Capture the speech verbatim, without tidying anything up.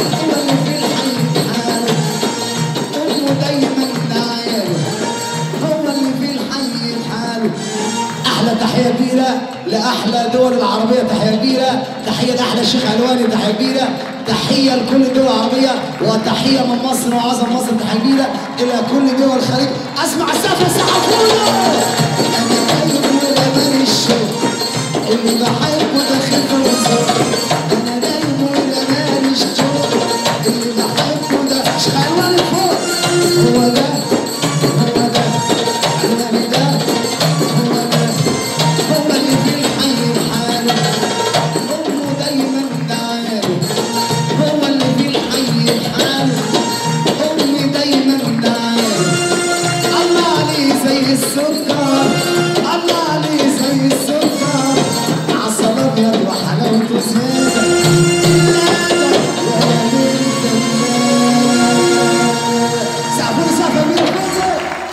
هو اللي في الحي بحاله أمه دايما دعاله هو اللي في الحي بحاله. أحلى تحية كبيرة لأحلى دول العربية، تحية كبيرة، تحية لأحلى الشيخ علواني، تحية كبيرة، تحية لكل الدول العربية، وتحية من مصر وعظم مصر، تحية كبيرة إلى كل دول الخليج. أسمع السقف السقفولة. أنا دايم ولمان الشوق اللي بحبه ده خفة وذوق. أنا دايم ولمان الشوق اللي بحبه ده شيخ علواني فوق. هو ده هو ده علواني ده هو ده هو اللي في الحي بحاله أمه دايما دعاله هو اللي في الحي بحاله أمي دايما دعاله. الله عليه زي السكر الله